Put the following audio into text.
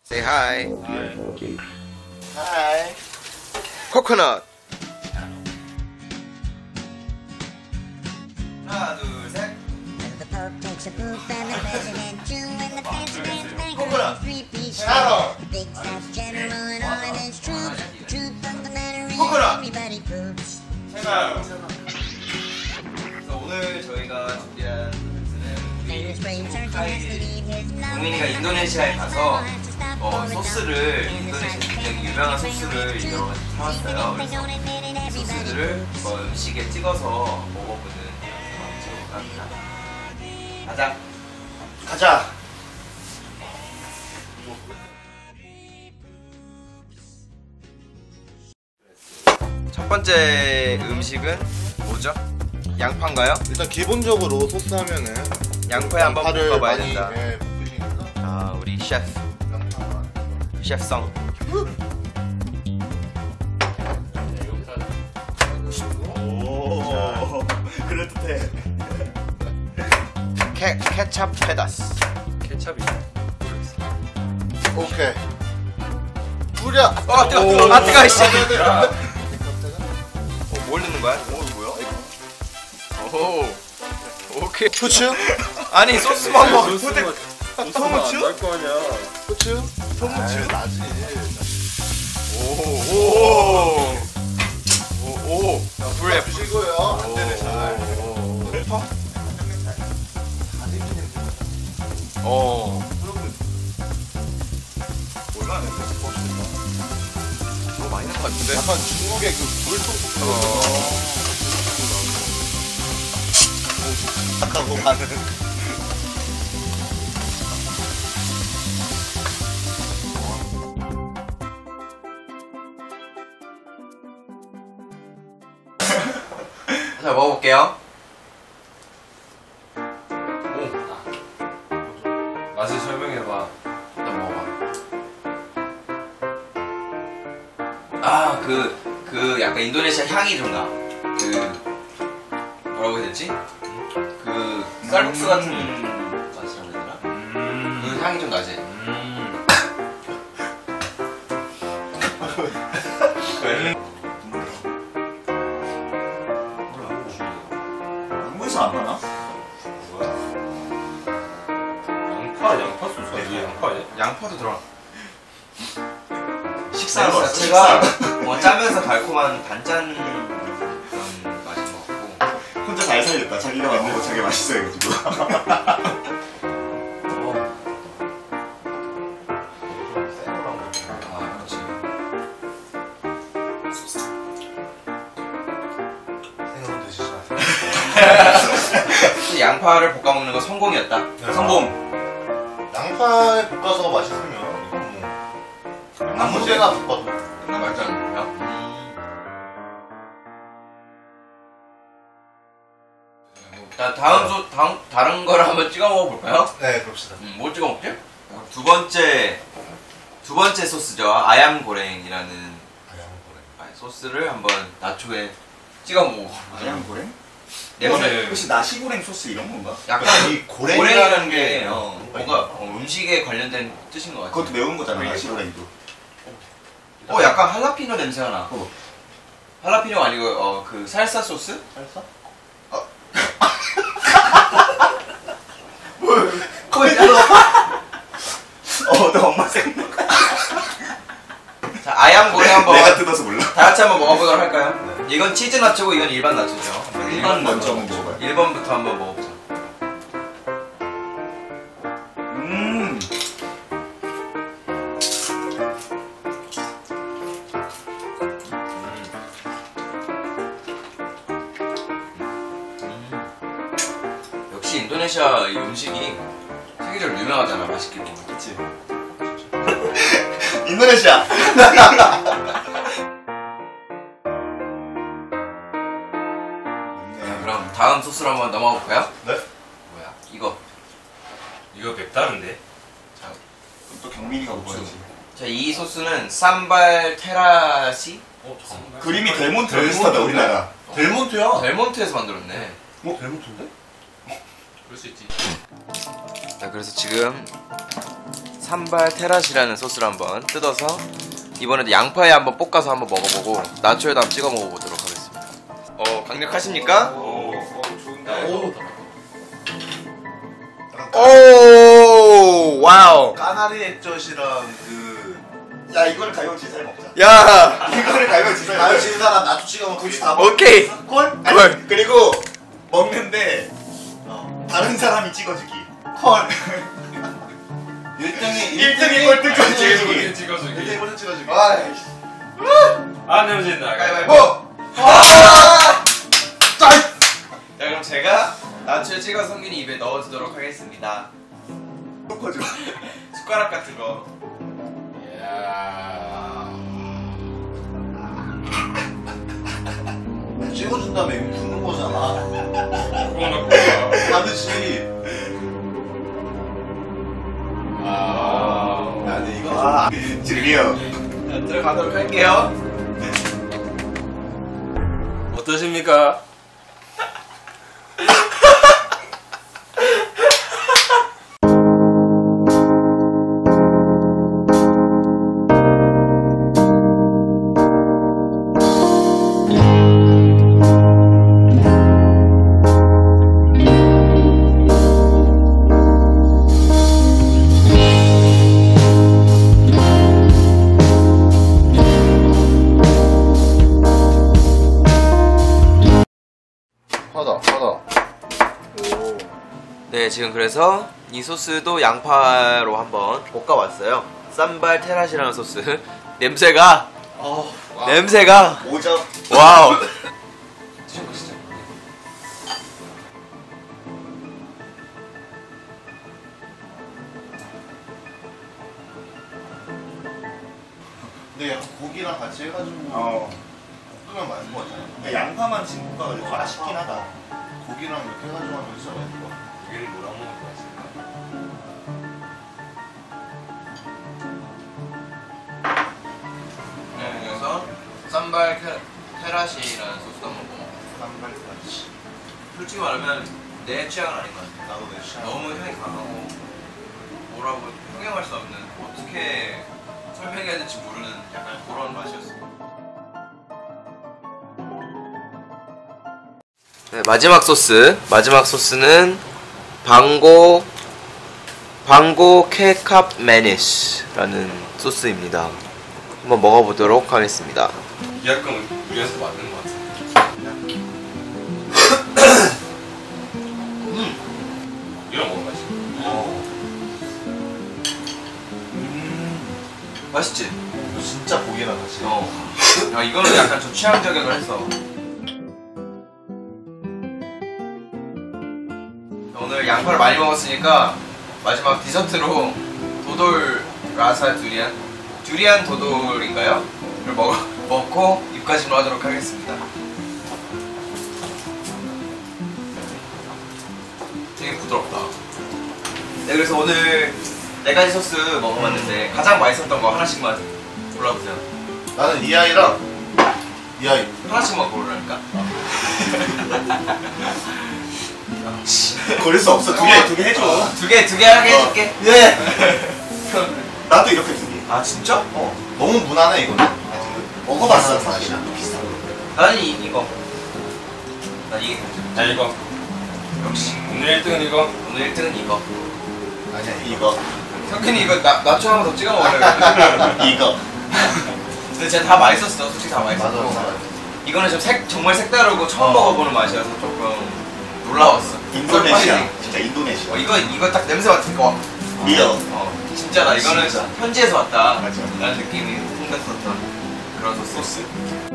Say hi. Hi. 코코넛. 하나, 둘, 셋. 코코넛. 샤로. 코코넛. 제가요. 그래서 오늘 저희가 준비한 콘텐츠는 동민이가 인도네시아에 가서 소스를 인도네시아 굉장히 유명한 소스를 여러 가지 사왔어요. 그래서 이 소스들을 음식에 찍어서 먹어보는 영상을 합니다. 가자. 가자. 첫 번째 음식은 뭐죠? 양파인가요? 일단 기본적으로 소스 하면은 양파에 한번 볶아봐야 많이, 된다. 예, 볶으시니까. 아, 우리 셰프. 셰프성. 오, 그럴듯해. 케찹 페다스. 케찹이 오케이. 뿌려. 아, 뜨거. 아, 뜨거. 씨. 야. 뭘 넣는 거야? 뭐야? 오. 오케이. 후추? 아니, 소스만 먹어. 소무추? 날거 아니야. 후추? 소무추 나지. 오. 불에 주시고요. 안 되네 잘. 페퍼? 어. 얼마나 냈어? 너무 많이 넣은 것 같은데? 약간 중국의 그 불소스. 하고 가는. 자, 먹어볼게요. 맛을 설명해봐. 일단 먹어봐. 아, 그 약간 인도네시아 향이 좀 나. 뭐라고 해야 되지? 그 쌀국수 같은 맛이라고 해야 되나? 그 향이 좀 나지? 왜? 한국에서 안 나나? 양파 소스가 이게 양파야? 양파도 들어가. 식사 자체가 짜면서 달콤한 단짠 그런 맛인 것 같고. 혼자 잘 살렸다. 자기가 만든 거 자기 맛있어 해가지고. 아, 그렇지. 생으로 드시지 마세요. 양파를 볶아 먹는 건 성공이었다. 성공. 양파에 볶아서 맛있으면 이건 뭐 아무 데나 볶아도 말도 안 돼요. 자, 다른 거를 한번 찍어 먹어볼까요? 네 그럽시다. 뭐 찍어 먹지? 두 번째 소스죠. 아얌 고랭이라는 소스를 한번 나초에 찍어 먹어. 아양 고랭? 냄새. 혹시 나시고랭 소스 이런 건가? 약간 이 고랭이라는 게 뭔가 음식에 관련된 뜻인 것 같아. 그것도 매운 거잖아 나시고랭도. 약간 할라피뇨 냄새가 나. 어. 할라피뇨 아니고 그 살사 소스? 살사? 거의 잘라. 너 엄마 생각. 자, 아얌 고랭 한번 내가 뜯어서 몰라. 다 같이 한번 먹어보도록 할까요? 이건 치즈 나초고 이건 일반 나초죠. 1번 먼저 한번 먹어봐요. 1번부터 한번 먹어보자. 역시 인도네시아 이 음식이 세계적으로 유명하잖아. 맛있게 먹는. 그치. 인도네시아. 그럼 다음 소스로 한번 넘어가 볼까요? 네? 뭐야? 이거. 이거 맵다는데? 또 경민이가 먹어야지. 자, 이 소스는 삼발 테라시? 정말? 그림이 델몬트 비슷하다 우리나라. 델몬트야? 델몬트에서 만들었네. 델몬트인데? 그럴 수 있지. 자, 그래서 지금 산발 테라시라는 소스를 한번 뜯어서 이번에도 양파에 한번 볶아서 한번 먹어보고 나초에도 한번 찍어 먹어보도록 하겠습니다. 강력하십니까? 좋은데. 오 와우. 까나리 액젓이랑 야 이거를 가위바위보 먹자. 야 이거를 가위바위보 가요 지는 사람 나도 찍어 먹고 둘이 다 먹. 오케이. 콜? 콜. 아니, 그리고 먹는데 다른 사람이 찍어주기. 콜. 1등이 꼴등까지 찍어주기. 찍어주기. 1등이 먼저 찍어주기. 안 내면진다. 가위바위보. 자 그럼 제가 나초에 찍어 성균이 입에 넣어주도록 하겠습니다. 섞어줘. 숟가락 같은 거. 찍어준 다음에 이거 붓는 거잖아. 그거 넣고 봐. 하듯이. 야, 근데 이거 드디어. 자, 들어가도록 할게요. 어떠십니까? 하다. 네, 지금 그래서 이 소스도 양파로 한번 볶아봤어요. 쌈발 테라시라는 소스. 냄새가 냄새가 5점. 와우. 드셔보시죠. 근데 약간 고기랑 같이 해가지고 볶으면 맛있을 것 같아. 양파만 지금 볶아가지고 맛있긴 하다. 고기랑 이렇게 해가지고 하면 진짜 맛있을 것 같아. 여기는 뭐랑 먹을 것 같습니까? 네, 그래서 쌈발 테라시라는 소스도 한번 먹어. 쌈발까지. 솔직히 말하면 내 취향은 아닌 것 같아. 나도 내 취향. 너무 향이 강하고 뭐라고 형용할 수 없는, 어떻게 설명해야 될지 모르는 약간 그런 맛이었어. 네, 마지막 소스는 방고 케캅 매니쉬라는 소스입니다. 한번 먹어보도록 하겠습니다. 약간 위에서 맞는 것 같아. 이런 거 맛있어. 맛있지? 이거 진짜 고기랑 같이. 야, 이거는 약간 저 취향 저격을 했어. 오늘 양파를 많이 먹었으니까 마지막 디저트로 도돌 라사 두리안 도돌인가요? 를 먹고 입가심을 하도록 하겠습니다. 되게 부드럽다. 네, 그래서 오늘 4가지 소스 먹어봤는데 가장 맛있었던 거 하나씩만 골라보세요. 나는 이 아이랑 이 아이. 하나씩만 고르라니까? 고를 수 없어. 두 개 해줘. 두 개 하게 해줄게. 예. 나도 이렇게 두 개. 아 진짜? 너무 무난해 이거는. 먹어봤어 사실. 비슷한 거. 나는 이거. 난 이게 자 이거. 역시 오늘 1등은 이거. 오늘 1등은 이거. 아니야 이거. 성균이 이거 나초 하나 더 찍어 먹으려고. 이거. 근데 진짜 다 맛있었어. 솔직히 다 맛있었고. 맞아. 이거는 좀 정말 색다르고 처음 먹어보는 맛이어서 조금 놀라웠어. 인도네시아. 진짜 인도네시아. 이거 딱 냄새 맡은 거. 리얼. 진짜다. 이거는 진짜. 현지에서 왔다. 맞아. 라는 느낌이 풍겼었던 그런 소스.